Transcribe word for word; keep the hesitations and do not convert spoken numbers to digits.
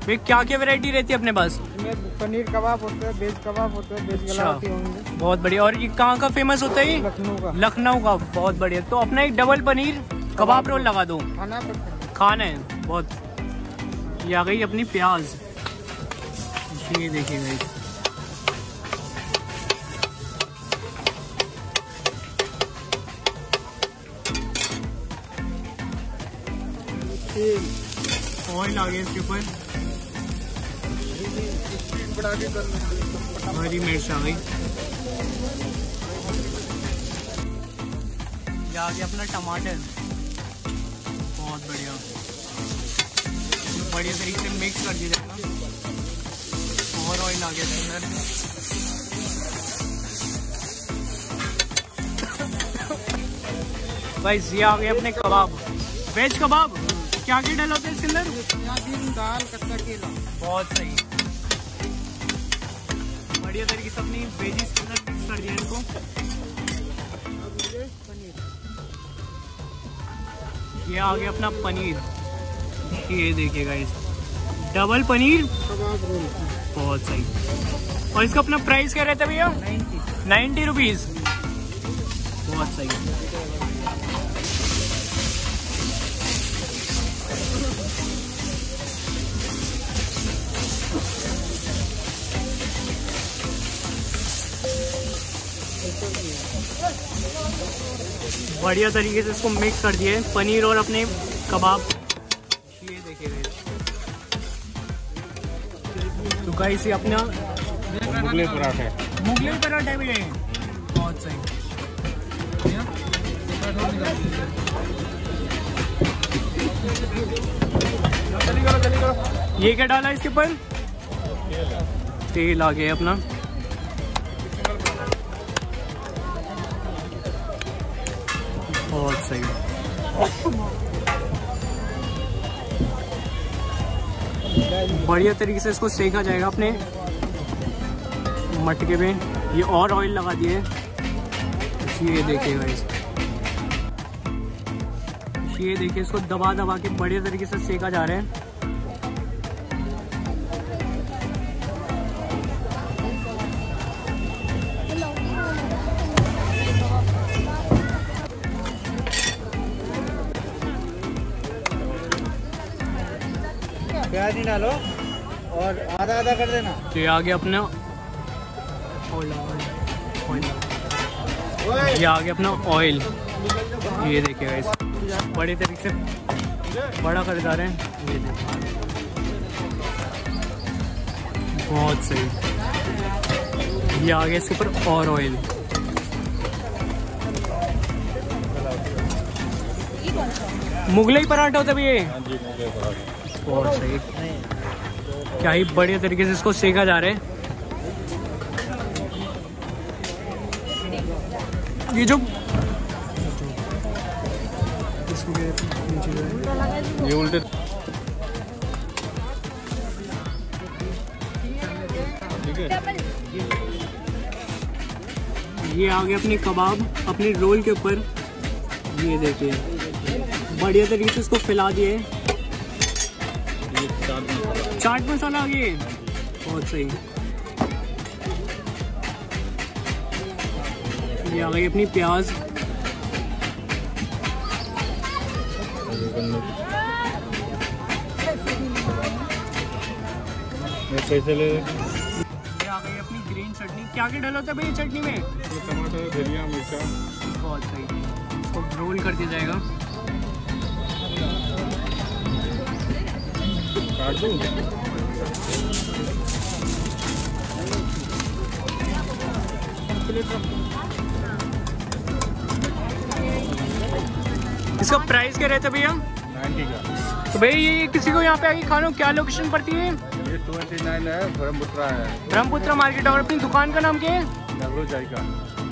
भाई क्या क्या वैरायटी रहती है अपने पास? पनीर कबाब होता है, वेज कबाब होता है, वेज गलाती होंगे। बहुत बढ़िया। और ये कहाँ का फेमस होता है? लखनऊ का। लखनऊ का, बहुत बढ़िया। तो अपना एक डबल पनीर कबाब रोल लगा दो। खाना खाना है बहुत। ये आ गई अपनी प्याज, ये देखिए भाई। ऑयल आ गया इसके ऊपर, हरी मिर्च आ गई, ये आ गया अपना टमाटर, बहुत बढ़िया। बढ़िया तरीके से मिक्स कर दिया जाएगा। और ऑयल आ गया इसके अंदर, भाई ये आ गए अपने कबाब, वेज कबाब। क्या क्या डाला होता है इसके अंदर? दाल, कच्चा केला। बहुत सही, बढ़िया तरीके से अपनी वेजिस के अंदर मिक्स कर दिया इनको। ये आ गया अपना पनीर, ये देखिएगा इस डबल पनीर, बहुत सही। और इसका अपना प्राइस क्या रहता है भैया? नाइन्टी रुपीज, बहुत सही। बढ़िया तरीके से इसको मिक्स कर दिए पनीर और अपने कबाब, ये देखिए। तो गाइस ये अपना मुगलई पराठे, मुगलई पराठे भी है, बहुत सही। ये क्या डाला इसके ऊपर? तेल आ गया अपना, बहुत सही। बढ़िया तरीके से इसको सेका जाएगा अपने मटके में। ये और ऑयल लगा दिए, ये देखिएगा इस ये देखिए इसको दबा दबा के बढ़िया तरीके से सेका जा रहा है। प्याज नहीं डालो और आधा आधा कर देना। तो ये आ गया अपना ये आ गया अपना ऑयल, ये देखिएगा इस बड़े तरीके से बड़ा कर जा रहे हैं, ये देखिए, बहुत सही। ये आ गया इसके ऊपर और ऑयल, मुगलई पराठा होता है भैया ये, बहुत सही। क्या ही बढ़िया तरीके से इसको सेका जा रहा है। ये जो ये उल्टे ये आ गया अपने कबाब अपने रोल के ऊपर, ये देखिए बढ़िया तरीके से इसको फैला दिए। चाट मसाला आ गया, बहुत सही। ये आ गई अपनी प्याज, ये आ गई अपनी ग्रीन चटनी। क्या क्या डाला होता है भाई चटनी में? टमाटर, धनिया, मिर्चा, बहुत सही। इसको रोल कर दिया जाएगा। काट दूं? इसका प्राइस क्या रहता है भैया? नाइन्टी का। तो भाई ये किसी को यहाँ पे आके खाना क्या लोकेशन पड़ती है? ये ट्वेंटी नाइन है, ब्रह्मपुत्रा है। ब्रह्मपुत्रा मार्केट। और अपनी दुकान का नाम क्या है? नगरो जायका।